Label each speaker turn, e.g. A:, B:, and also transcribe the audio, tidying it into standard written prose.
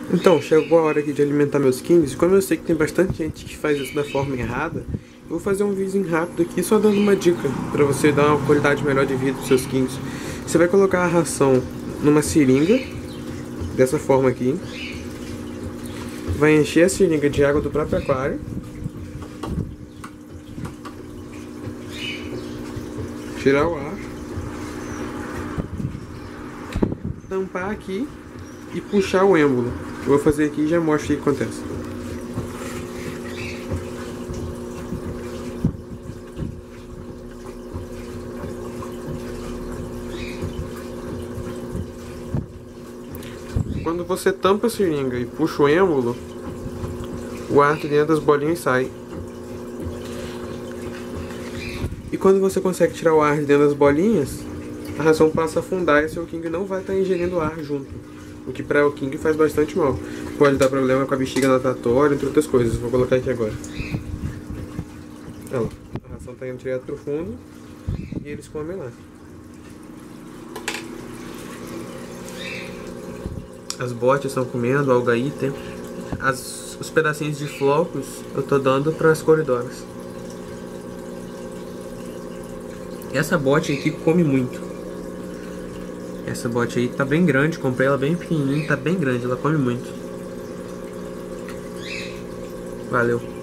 A: Então, chegou a hora aqui de alimentar meus kings. E como eu sei que tem bastante gente que faz isso da forma errada, eu vou fazer um vídeo rápido aqui só dando uma dica para você dar uma qualidade melhor de vida para seus kings. Você vai colocar a ração numa seringa, dessa forma aqui. Vai encher a seringa de água do próprio aquário. Tirar o ar. Tampar aqui e puxar o êmbolo. Eu vou fazer aqui e já mostro o que acontece. Quando você tampa a seringa e puxa o êmbolo, o ar de dentro das bolinhas sai. E quando você consegue tirar o ar de dentro das bolinhas, a ração passa a afundar e seu king não vai estar ingerindo ar junto. O que para o king faz bastante mal. Pode dar problema com a bexiga natatória, entre outras coisas. Vou colocar aqui agora. Olha lá, a ração está indo direto pro fundo e eles comem lá. As botes estão comendo, o algaíter. Os pedacinhos de flocos eu tô dando para as coridoras. Essa bote aqui come muito. Essa bote aí tá bem grande, comprei ela bem pequenininha, tá bem grande, ela come muito. Valeu.